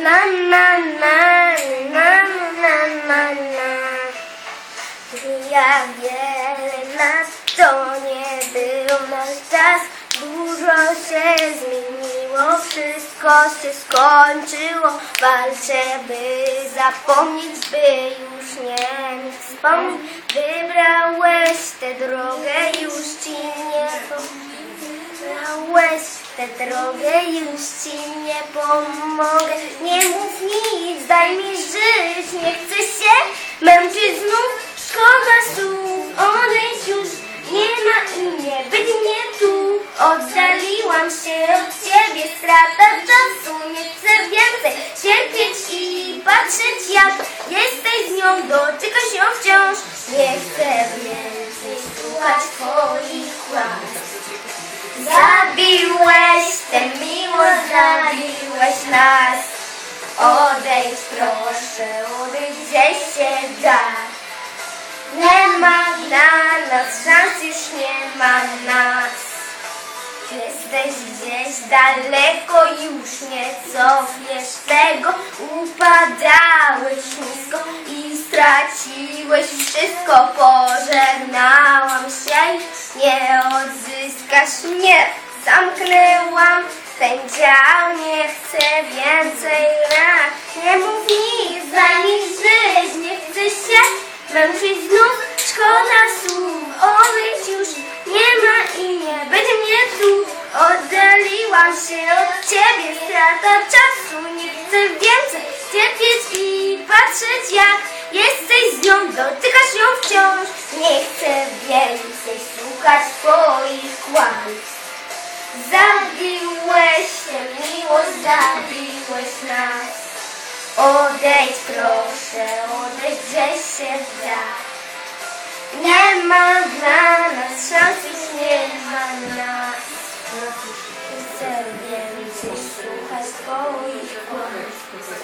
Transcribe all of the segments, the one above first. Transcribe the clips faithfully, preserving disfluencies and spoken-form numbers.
na na na na na na na. Ja wiele lat to nie był nasz czas, dużo się zmieniło, wszystko się skończyło. Walczę, by zapomnieć, by już nie wspomnieć. Wybrałeś tę drogę, już ci nie Wybrałeś tę drogę, już ci nie pomogę. Nie mów nic, daj mi żyć, nie chcę się męczyć znów. Szkoda słów, odejdź już, nie ma i nie być mnie tu. Oddaliłam się od ciebie, strata czasu, nie chcę więcej cierpieć i patrzeć, jak jesteś z nią, dotykać ją wciąż. Nie chcę więcej słuchać twoich kłamstw. Zabiłeś tę miłość, zabiłeś nas. Odejdź proszę, odejdź gdzieś się da. Nie ma dla nas szans, już nie ma nas. Jesteś gdzieś daleko, już nie cofniesz tego. Upadałeś nisko i straciłeś wszystko. Pożegnałam się, nie odzyskasz mnie. Zamknęłam ten dział, nie chcę więcej lat. Nie mów nic, daj mi żyć, nie chcę się męczyć znów. Szkoda słów, odejdź już, nie ma i nie będzie mnie tu. Oddaliłam się od ciebie, strata czasu, nie chcę więcej cierpieć i patrzeć, jak jesteś z nią, dotykasz ją wciąż. Nie chcę więcej słuchać twoich kłamstw. Zabiłeś tę miłość, zabiłeś nas. Odejdź proszę, odejdź gdzieś się da. Nie ma dla nas szans, już nie ma nas. Chcę więcej słuchać twoich kłamstw.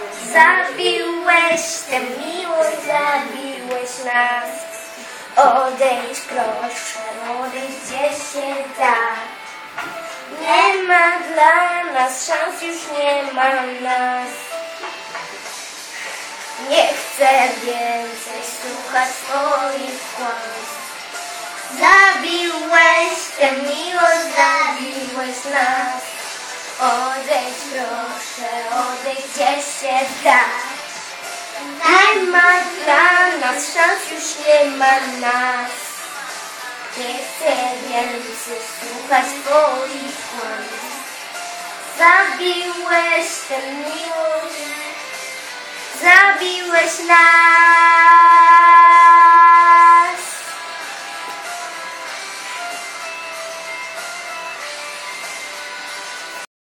Zabiłeś tę miłość, zabiłeś nas. Odejdź proszę, odejdź gdzieś się da. Nie ma dla nas szans, już nie ma nas. Nie chcę więcej słuchać twoich kłamstw. Zabiłeś tę miłość, zabiłeś nas. Odejdź proszę, odejdź gdzieś się da. Nie ma dla nas szans, już nie ma nas. Nie chcę więcej słuchać twoich kłamstw. Zabiłeś tę miłość, zabiłeś nas.